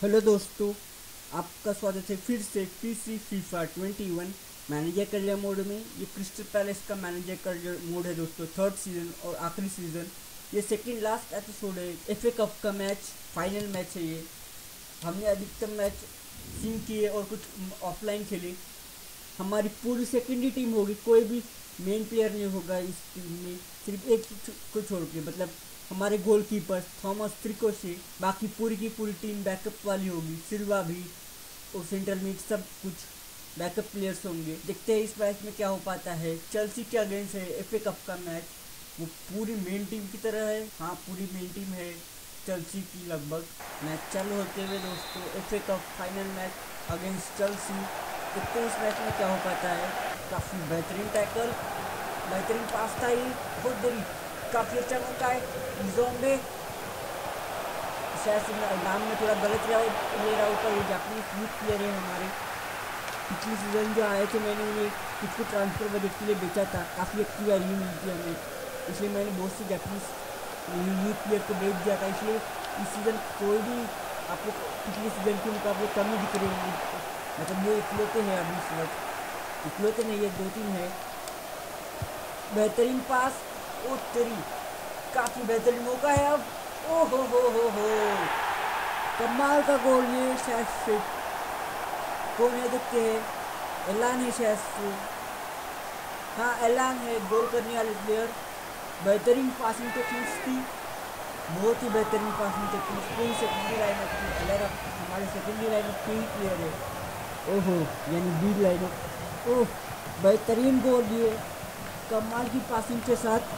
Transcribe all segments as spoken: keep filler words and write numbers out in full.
Hello दोस्तों, आपका स्वागत है फिर से PC FIFA twenty one manager career mode में। ये क्रिस्टल पैलेस का मैनेजर करियर मोड है दोस्तों, थर्ड सीजन और आखिरी सीजन। ये सेकंड लास्ट एपिसोड है। एफए कप का मैच, फाइनल मैच है ये। हमने अधिकतम मैच सिम किए और कुछ ऑफलाइन खेले। हमारी पूरी सेकेंडरी टीम होगी, कोई भी मेन प्लेयर नहीं होगा इस टीम में, सिर्फ एक को छोड़ के। मतलब हमारे गोलकीपर थॉमस त्रिकोशे, बाकी पूरी की पूरी टीम बैकअप वाली होगी। सिल्वा भी और सेंट्रल मिड सब कुछ बैकअप प्लेयर्स होंगे। देखते हैं इस मैच में क्या हो पाता है। चेल्सी के अगेंस्ट है एफए कप का मैच। वो पूरी मेन टीम की तरह है। हाँ, पूरी मेन टीम है चेल्सी की लगभग। मैच चालू होते हुए दोस्तों, FA cup final match against Chelsea. देखते हैं इस मैच में क्या हो पाता है। काफ़ी बेहतरीन टैकल, बेहतरीन पास था ये, बहुत देरी, काफ़ी अच्छा मौका है जोम्बे। शायद नाम में थोड़ा गलत ले रहा हूँ, पर ये जापानीज यूथ प्लेयर है हमारे। पिछले सीजन जो आए थे, मैंने उन्हें कुछ ट्रांसफर बजट के लिए बेचा था। काफ़ी अच्छी वैल्यू मिलती है हमें, इसलिए मैंने बहुत से जापानीज यूथ प्लेयर को बेच दिया था। इसलिए इस सीज़न कोई भी आपको पिछले सीजन के मुकाबले कम ही दिख रही है। मतलब ये इकलौते हैं अभी इस वक्त, इकलौते नहीं, ये दो तीन है। बेहतरीन पास, ओ तेरी, काफ़ी बेहतरीन मौका है अब। ओ हो हो हो हो कमाल का गोल ये। शायद से कौन है देखते हैं, एलान है शायद से। हाँ, एलान है गोल करने वाले प्लेयर। बेहतरीन पासिंग टेक्निक्स थी, बहुत ही बेहतरीन पासिंग टेक्निक्स। पूरी सेकेंडरी लाइनअप की प्लेयर, हमारे सेकेंडरी लाइनअप के ही प्लेयर है। ओहो, यानी बी लाइनअप। ओह, बेहतरीन गोल दिए कमाल की पासिंग के साथ।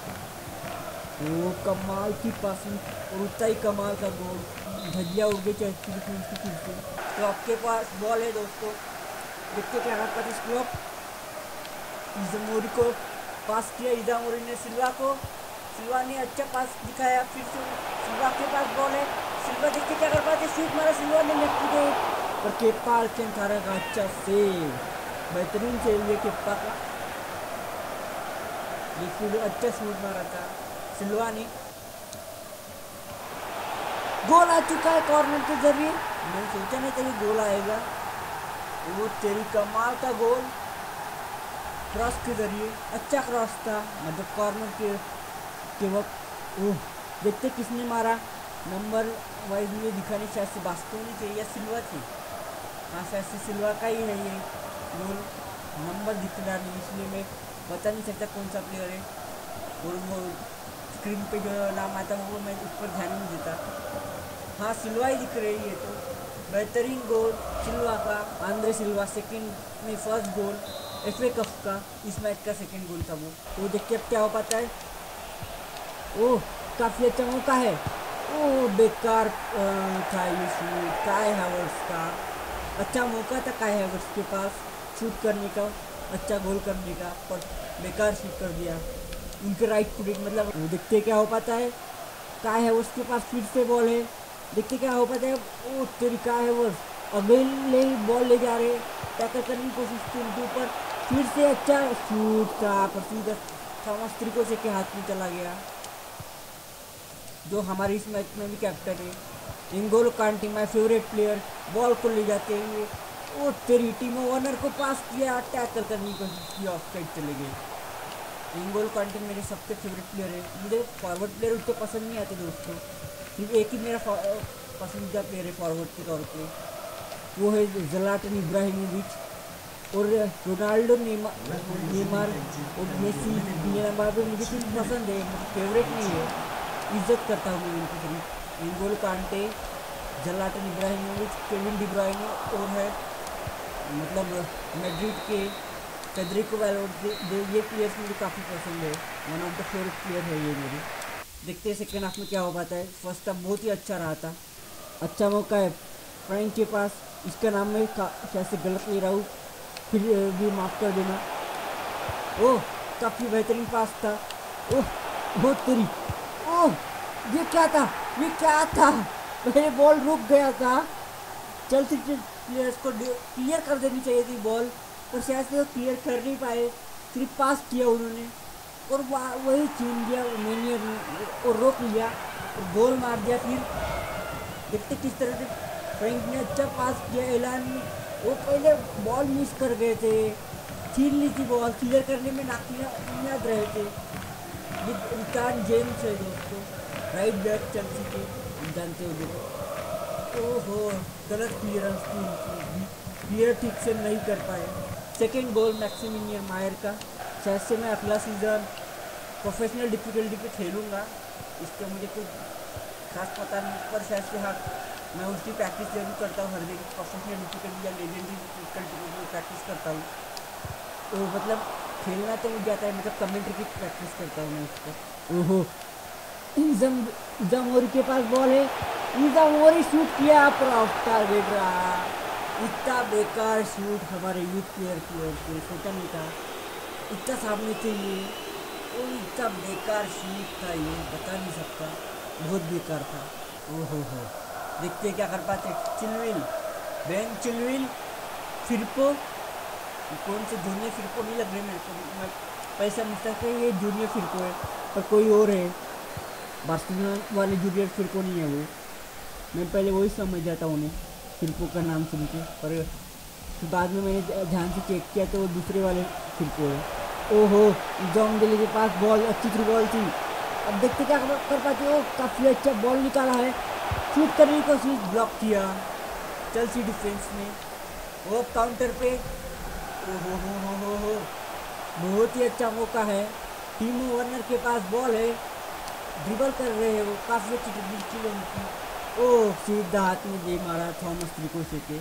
वो कमाल की पासिंग और उतना ही कमाल का गोल। धजिया उड़ गई चलती थी उसकी फिर से। तो आपके पास बॉल है दोस्तों, देखते क्या आपका स्टॉप। इजामोरी को पास किया, इजामोरी ने सिल्वा को, सिल्वा ने अच्छा पास दिखाया। फिर से सिल्वा के पास बॉल है, सिल्वा देखते क्या कर पाते, शूट मारा सिल्वा ने, लेफ्ट को पर केप्पा अलकंतारा का अच्छा सेव, बेहतरीन सेव ये केप्पा का। ये फिर अच्छा शूट मारा था सिल्वा ने। गोल आ चुका है कॉर्नर के जरिए। मैंने सोचा नहीं था ये गोल आएगा। वो तेरी कमाल का गोल क्रॉस के जरिए, अच्छा क्रॉस था, मतलब कॉर्नर के के वक्त। ओह, देखते किसने मारा। नंबर वाइज मुझे दिखाने शायद से बास्तोनी थे या सिल्वा थी। हाँ, शायद से सिल्वा का ही है ये गोल। नंबर दिख रहा नहीं, इसलिए मैं बता नहीं सकता कौन सा प्लेयर है। और वो स्क्रीन पे जो नाम आता है वो मैं उस पर ध्यान नहीं देता। हाँ, सिल्वा ही दिख रही है। तो बेहतरीन गोल सिल्वा का, आंद्रे सिल्वा सेकंड में फर्स्ट गोल एफए कप का, इस मैच का सेकंड गोल था वो। तो देखते अब क्या हो पाता है। ओह, काफ़ी अच्छा मौका है। ओह, बेकार था ये शूट काय हैवर्ट्स का। अच्छा मौका था काय हैवर्ट्स के पास शूट करने का, अच्छा गोल करने का, पर बेकार शूट कर दिया उनके राइट फुट। मतलब वो देखते क्या हो पाता है। काय हैवर्ट्स के पास फिर से बॉल है, देखते क्या हो पाता है। ओ तेरी काय हैवर्ट्स अगले ही बॉल ले जा रहे, टैकल करने की कोशिश की उनके ऊपर। फिर से अच्छा शूट था, पर सीधा थॉमस त्रिकोशे के हाथ में चला गया, जो हमारे इस मैच में भी कैप्टन है। इंगोलो कांटे, माय फेवरेट प्लेयर, बॉल को ले जाते हुए ओ तेरी टीमो वर्नर को पास किया, टैकल करने की कोशिश की, ऑफ साइड चले गए। इंगोलो कांटे मेरे सबसे फेवरेट प्लेयर है। मुझे फॉरवर्ड प्लेयर उतने पसंद नहीं आते दोस्तों, सिर्फ एक ही मेरा पसंदीदा प्लेयर है फॉरवर्ड के तौर पे, वो है ज़लाटन इब्राहिमोविच। और रोनाल्डो, नेमार और मेसी, एम्बाप्पे मुझे सिर्फ पसंद है, फेवरेट नहीं है, इज्जत करता हूँ मैं उनकी सिर्फ। Ngolo Kante, Zlatan Ibrahimovic, Kevin De Bruyne और है मतलब मैड्रिड के फेडरिको वैल्वेर्डे। ये प्लेयर्स मुझे काफ़ी पसंद है, one of the favourite player है ये मेरे। देखते हैं सेकेंड हाफ में क्या हो पाता है। फर्स्ट हाफ बहुत ही अच्छा रहा था। अच्छा मौका है फ्रैंक के पास, इसका नाम मैं शायद से गलत ले रहा हूँ, फिर भी माफ़ कर देना। ओह, काफ़ी बेहतरीन पास था। ओह बहुत तेरी, ओह ये क्या था, ये क्या था, मेरे बॉल रुक गया था। चलती प्लेयर्स को क्लियर कर देनी चाहिए थी बॉल, पर शायद से वो क्लियर कर नहीं पाए, सिर्फ पास किया उन्होंने और वही छीन दिया मैंने और रोक लिया और गोल मार दिया। फिर देखते किस तरह से फ्रैंक ने अच्छा पास किया, एलान ने वो पहले बॉल मिस कर गए थे, छीन ली थी बॉल, क्लियर करने में नाकामयाब रहे थे। रिचार्ड जेम्स है दोस्तों, राइट बैक चेल्सी के, जानते हो देखो। ओहो गलत क्लियरेंस थी उनकी, क्लियर ठीक से नहीं कर पाए। सेकेंड गोल मैक्सिमिलियन मायर का। शायद से मैं अगला सीज़न प्रोफेशनल डिफिकल्टी पे खेलूँगा, इसका मुझे कुछ खास पता नहीं, पर शायद से हाँ मैं उसकी प्रैक्टिस जरूर करता हूँ हर दिन, प्रोफेशनल डिफिकल्टी या लेजेंडरी डिफिकल्टी की प्रैक्टिस करता हूँ। तो मतलब खेलना तो मुझे आता है, मतलब कमेंट्री की प्रैक्टिस करता हूँ मैं उसको। ओहो इज़ामोरी के पास बॉल है, इज़ामोरी शूट किया पर ऑफ टारगेट रहा। इतना बेकार शूट हमारे यूथ प्लेयर की ओर से, सोचा नहीं था इतना सामने से ये, वो इतना बेकार शूट था, ये बता नहीं सकता, बहुत बेकार था। ओहो हो देखते क्या कर पाते। चिलविल, बेन चिलविल, फिरपो, कौन से जूनियर फिरपो नहीं लग रहे मेरे को, मैं पैसा मिलता है ये जूनियर फिरपो है, पर कोई और है, बार्सिलोना वाले जूनियर फिरपो नहीं है वो, मैं पहले वही समझ जाता हूँ उन्हें फिरपो का नाम सुन के, पर बाद में मैंने ध्यान से चेक किया तो वो दूसरे वाले फिरपो है। ओहो जॉन डेली के पास बॉल, अच्छी थ्रू बॉल थी, अब देखते क्या कर पाते हो। काफ़ी अच्छा बॉल निकाला है, शूट करने की कोशिश, ब्लॉक किया चेल्सी डिफेंस ने। वो काउंटर पे, ओहो हो हो हो हो बहुत ही अच्छा मौका है, टीमो वर्नर के पास बॉल है, ड्रिबल कर रहे हैं वो, काफ़ी अच्छी ड्रिबल की उनकी। ओह सीधा हाथ में दे मारा थॉमस रिकोशे के।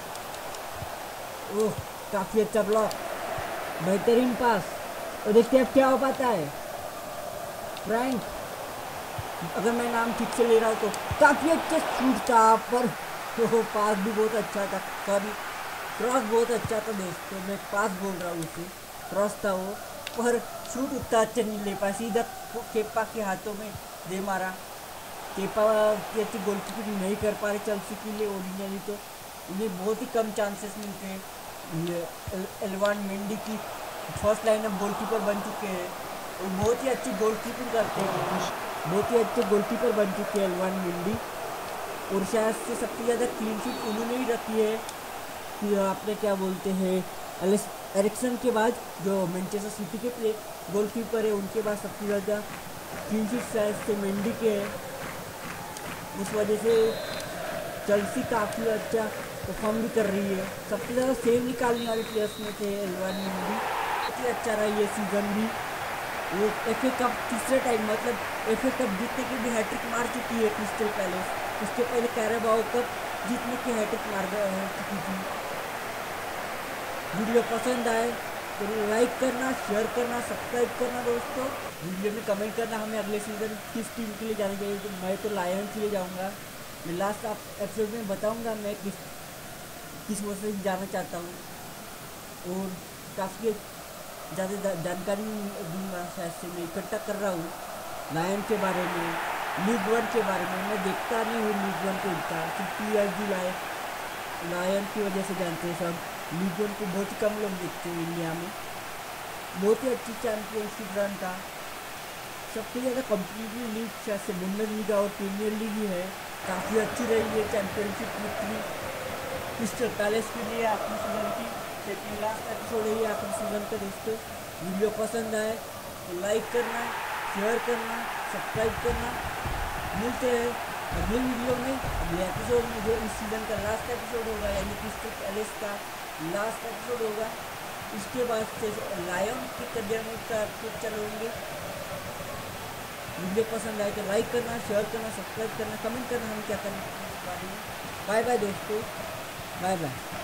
ओह काफ़ी अच्छा ब्लॉक, बेहतरीन पास। और देखते अब क्या हो पाता है। फ्रैंक, अगर मैं नाम ठीक से ले रहा हूँ तो, काफ़ी अच्छा शूट था, पर तो पास भी बहुत अच्छा था, सॉरी क्रॉस बहुत अच्छा था दोस्तों, मैं पास बोल रहा हूँ उसे, क्रॉस था वो, पर शूट उतना अच्छा नहीं ले पाया, सीधा केपा के हाथों में दे मारा। केपा की अच्छी गोलकीपिंग नहीं कर पा रहे चेल्सी के लिए ओरिजिनली, तो उन्हें बहुत ही कम चांसेस मिलते हैं। एल्वान मेंडी की फर्स्ट लाइन अब गोलकीपर बन चुके हैं, और बहुत ही अच्छी गोलकीपिंग करते हैं, बहुत ही अच्छे गोलकीपर बन चुके हैं एल्वान मेंडी, और शायद से सबसे ज़्यादा क्लीन शीट उन्होंने ही रखी है कि आपने क्या बोलते हैं एलिस एरिक्सन के बाद, जो मैनचेस्टर सिटी के प्ले गोलकीपर है उनके बाद सबसे ज़्यादा क्लीन शीट शायद से मेंडी के है। उस वजह से चेल्सी काफ़ी अच्छा परफॉर्म भी कर रही है, सबसे ज़्यादा सेव निकालने वाले प्लेयर्स में थे एल्वान मेंडी, बहुत ही अच्छा रहा ये सीज़न भी। वो एफ ए कप तीसरे टाइम, मतलब एफ ए कप जीतने की भी हैट्रिक मार चुकी है क्रिस्टल पैलेस, उसके पहले कैराबाओ कप जीतने की हैट्रिक मार चुकी थी। वीडियो पसंद आए तो लाइक करना, शेयर करना, सब्सक्राइब करना दोस्तों, वीडियो में कमेंट करना हमें अगले सीज़न किस टीम के लिए जाना चाहिए। तो मैं तो लायन के लिए जाऊंगा, मैं लास्ट आप एपिसोड में बताऊंगा मैं किस किस वजह से जाना चाहता हूँ, और काफ़ी ज़्यादा जानकारी दूंगा, शायद से मैं इकट्ठा कर रहा हूँ लायन के बारे में, लीग वन के बारे में। मैं देखता नहीं हूँ लीग वन को इतना, सिर्फ P S G Lyon Lyon की वजह से जानते हैं सब, लीग वन को बहुत ही कम लोग देखते हैं इंडिया में। बहुत ही अच्छी चैंपियनशिप रन था, सबसे ज़्यादा कॉम्पिटिटिव लीग शायद से बुंडस लीग और प्रीमियर लीग ही है, काफ़ी अच्छी रही है चैंपियनशिप विक्ट्री क्रिस्टल पैलेस के लिए आखिरी सीज़न की, लेकिन लास्ट एपिसोड है ये आखिरी सीज़न का दोस्तों। वीडियो पसंद आए तो लाइक करना, शेयर करना, सब्सक्राइब करना। मिलते हैं अगले वीडियो में, अगले एपिसोड में, जो इस सीज़न का लास्ट एपिसोड होगा, यानी क्रिस्टल पैलेस का लास्ट एपिसोड होगा। इसके बाद से लायन के करियर में का पिक्चर होंगे। वीडियो पसंद आए तो लाइक करना, शेयर करना, सब्सक्राइब करना, कमेंट करना हम क्या करना इस बारे में। बाय बाय दोस्तों, बाय बाय।